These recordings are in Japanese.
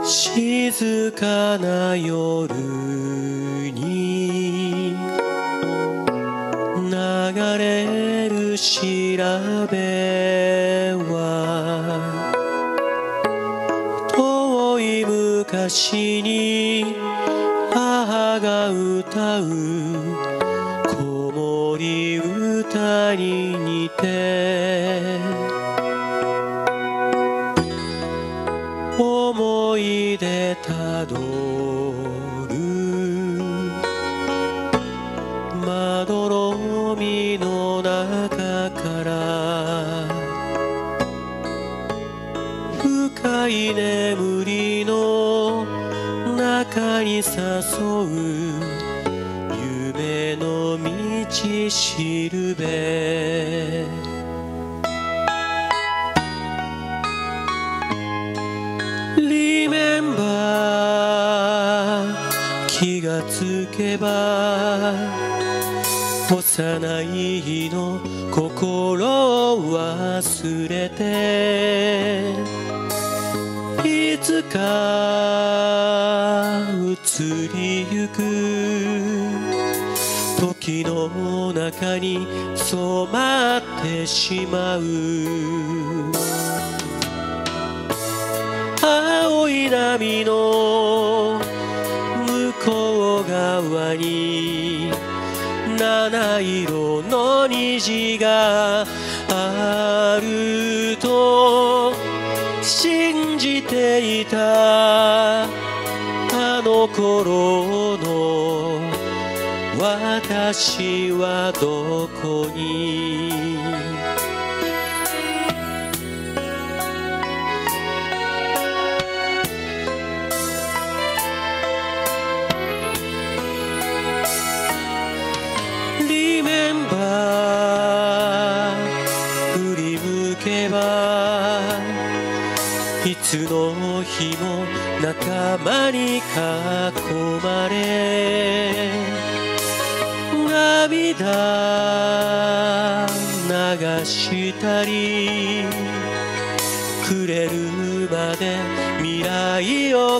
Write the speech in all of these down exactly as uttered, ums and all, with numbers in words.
静かな夜に流れる調べは遠い昔に母が歌う子守歌に似て思い出たどるまどろみの中から深い眠りの中に誘う夢の道しるべリメンバー気がつけば幼い日の心を忘れていつか移りゆく時の中に染まってしまう青い波の向こう側に七色の虹があると信じていたあの頃の私はどこにリメンバー振り向けばいつの日も仲間に囲まれ涙流したりくれるまで未来を語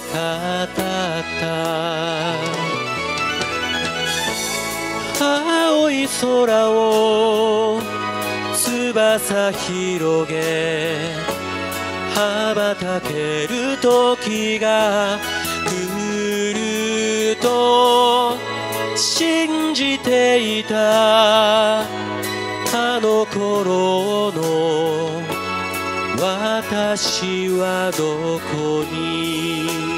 った青い空を翼広げ羽ばたける時が来ると信じていたあの頃の私はどこに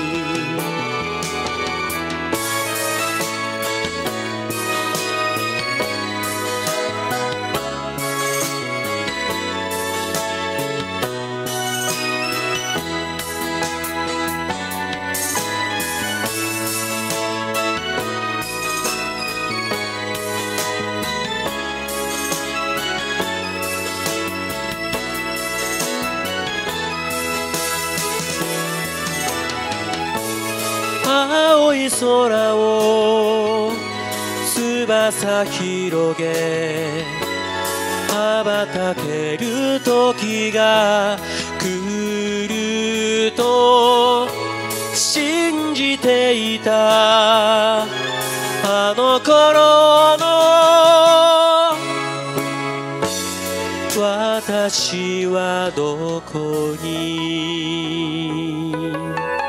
青い空を翼広げ羽ばたける時が来ると信じていたあの頃の私はどこに